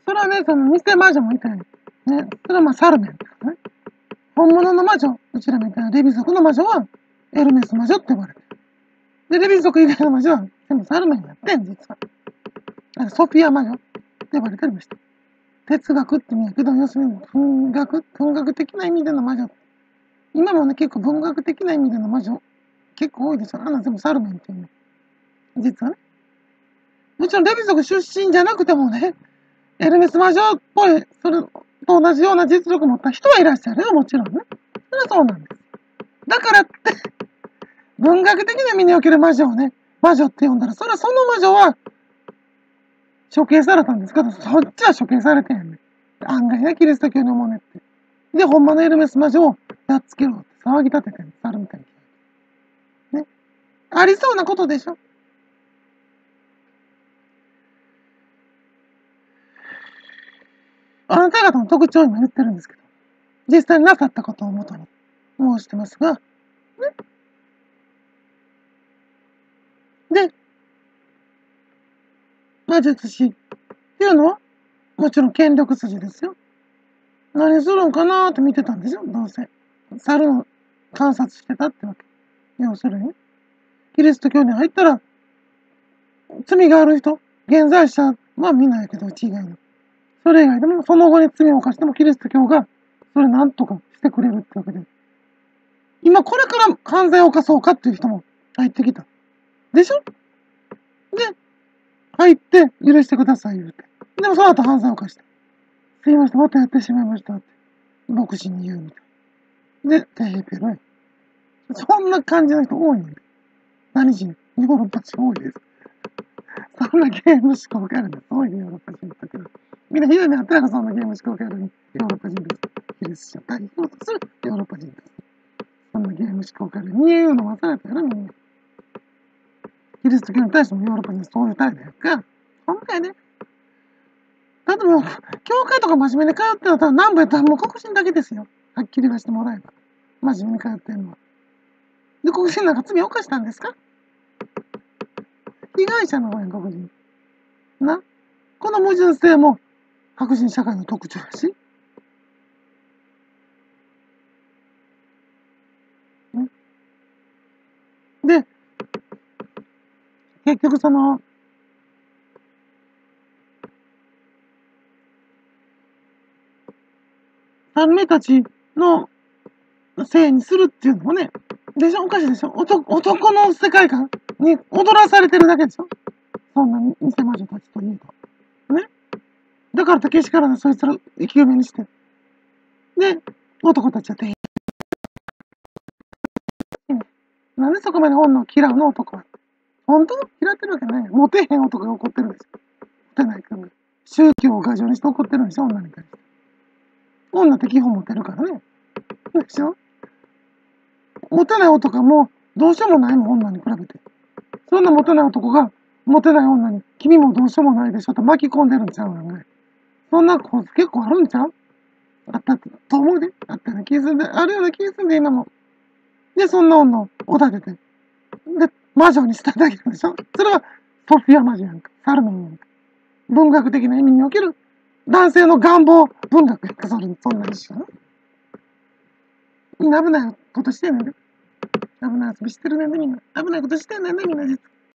それはね、その偽魔女もいたり、ね、それはまあサルメンとかね。本物の魔女、うちらみたいなレビ族の魔女はエルメス魔女って呼ばれてる。で、レビ族以外の魔女は全部サルメンやってん、実は。ソフィア魔女って呼ばれてました。哲学って意味やけど、要するに文学的な意味での魔女。今もね、結構文学的な意味での魔女、結構多いですよ。全部サルメンっていうの。実はね。もちろんレビ族出身じゃなくてもね、エルメス魔女っぽい、それと同じような実力を持った人はいらっしゃるよ、もちろんね。それはそうなんです。だからって、文学的な意味における魔女をね、魔女って呼んだら、それはその魔女は処刑されたんですけど、そっちは処刑されてへんねん。案外ね、キリスト教のもねって。で、ほんまのエルメス魔女をやっつけろって騒ぎ立ててん猿みたいに。ね。ありそうなことでしょ。あなた方の特徴を今言ってるんですけど、実際になさったことをもとに申してますが、ね。で、魔術師っていうのは、もちろん権力筋ですよ。何するんかなーって見てたんでしょ、どうせ。猿の観察してたってわけ。要するに、キリスト教に入ったら、罪がある人、現在者は見ないけど、うち以外の。それ以外でも、その後に罪を犯しても、キリスト教が、それなんとかしてくれるってわけで。今、これから犯罪を犯そうかっていう人も入ってきた。でしょで、入って、許してください、言うて。でも、その後犯罪を犯した。すいません、またやってしまいましたって。牧師に言うみたいな。で、てへぺろい。そんな感じの人多いんで。何人ヨーロッパ人多いです。そんなゲーム思考があるんです。多いね、ヨーロッパ人だけど。みんなひどい目あったらそんなゲーム思考があるヨーロッパ人です。キリスト代表とするヨーロッパ人です。そんなゲーム思考がある。言うの忘れたよ、みんな。キリスト教に対してもヨーロッパ人そういう態度やんか。ほんまやね。だってもう、教会とか真面目に通ってるのは南部やったらもう黒人だけですよ。はっきり言わせてもらえば。真面目に通ってるのは。で、黒人なんか罪を犯したんですか？被害者の方やん、黒人。な。この矛盾性も白人社会の特徴だし。で、結局その、三名たちのせいにするっていうのもね、でしょ、おかしいでしょ、男の世界観に踊らされてるだけでしょ、そんな偽魔女たちといえば。ね。だからってけしからんそいつら生き埋めにして。で、男たちは定員。なんでそこまで女を嫌うの男は。本当嫌ってるわけない。モテへん男が怒ってるでしょ。モテないから。宗教を過剰にして怒ってるんでしょ、女に対して。女って基本モテるからね。でしょ。モテない男はもうどうしようもないもん、女に比べて。そんなモテない男が、モテない女に、君もどうしようもないでしょと巻き込んでるんちゃうのね。そんな構図結構あるんちゃうあったと思うで。あったような気するんで、あるような気するんで、今も。で、そんな女をおだてて。で、魔女にしただけでしょ。それは、ソフィア魔女やんか。サルメンやんか。文学的な意味における、男性の願望文学やんか。そんな一緒な。みんな危ないことしてんねんで。危ない遊びしてるねんで、みんな。危ないことしてんねんで、みんな実は。